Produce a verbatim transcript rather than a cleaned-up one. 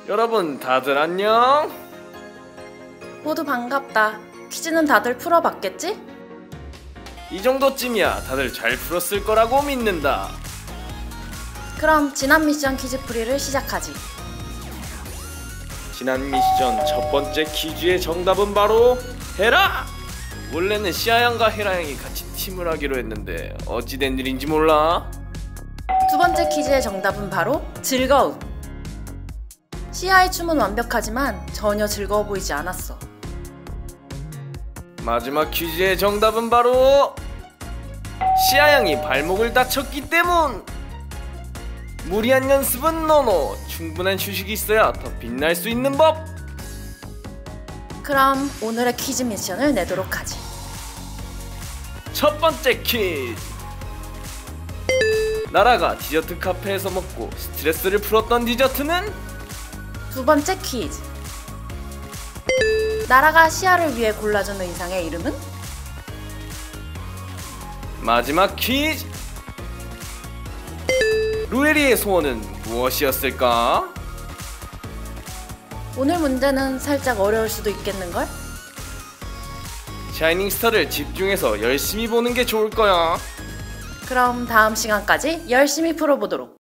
여러분 다들 안녕? 모두 반갑다. 퀴즈는 다들 풀어봤겠지? 이 정도쯤이야 다들 잘 풀었을 거라고 믿는다. 그럼 지난 미션 퀴즈풀이를 시작하지. 지난 미션 첫 번째 퀴즈의 정답은 바로 헤라! 원래는 시아양과 헤라양이 같이 팀을 하기로 했는데 어찌 된 일인지 몰라? 두 번째 퀴즈의 정답은 바로 즐거움. 시아의 춤은 완벽하지만 전혀 즐거워 보이지 않았어. 마지막 퀴즈의 정답은 바로 시아양이 발목을 다쳤기 때문! 무리한 연습은 노노! 충분한 휴식이 있어야 더 빛날 수 있는 법! 그럼 오늘의 퀴즈 미션을 내도록 하지. 첫 번째 퀴즈! 나라가 디저트 카페에서 먹고 스트레스를 풀었던 디저트는? 두 번째 퀴즈. 나라가 시아를 위해 골라준 의상의 이름은? 마지막 퀴즈! 루에리의 소원은 무엇이었을까? 오늘 문제는 살짝 어려울 수도 있겠는걸? 샤이닝 스타를 집중해서 열심히 보는 게 좋을 거야. 그럼 다음 시간까지 열심히 풀어보도록.